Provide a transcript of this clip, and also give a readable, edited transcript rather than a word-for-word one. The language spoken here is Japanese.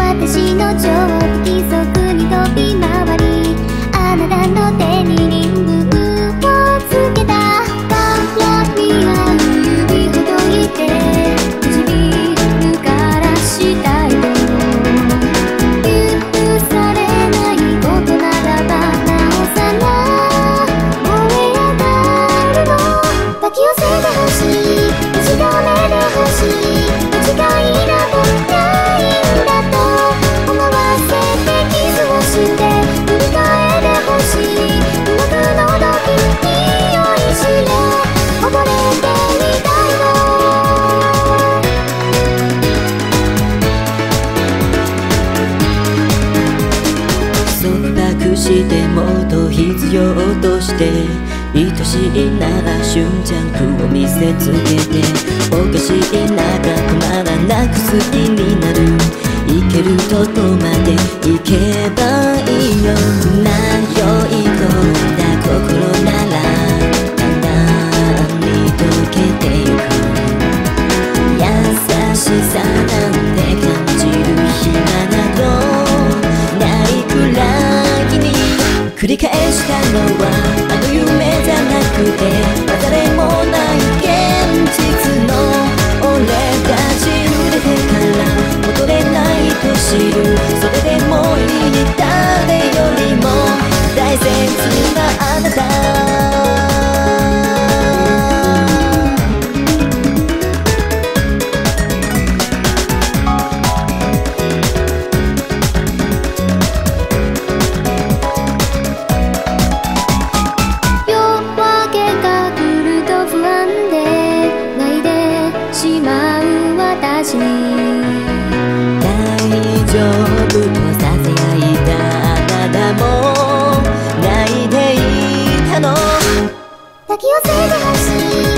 私の情不規則に飛び回り、あなたの手にリングをつけたから見合う指ほどいて唇からしたいと許されないことならばなおさら燃え上がるの。抱き寄せてほしい、確かめてほしい、間違いなどないんだと思わせてキスをして振り返ってほしい。うまくのどきに酔いしれ溺れてみたいの。 束縛してもっと必要として愛しいなら瞬ジャンクを見せつけて、おかしいなが止まらなく好きになる。いけるとこまでいけばいいよ。迷い込んだ心なら簡単に溶けてゆく。優しさなんて感じる暇などないくらいに繰り返したのはあの夢じゃなくて誰もない現実の俺たち。濡れてから戻れないと知る。それでもいい誰よりも大切なあなた。 夜明けが来ると不安で泣いてしまう私に大丈夫とささやいたあなたも泣いていたの。 抱き寄せてほしい、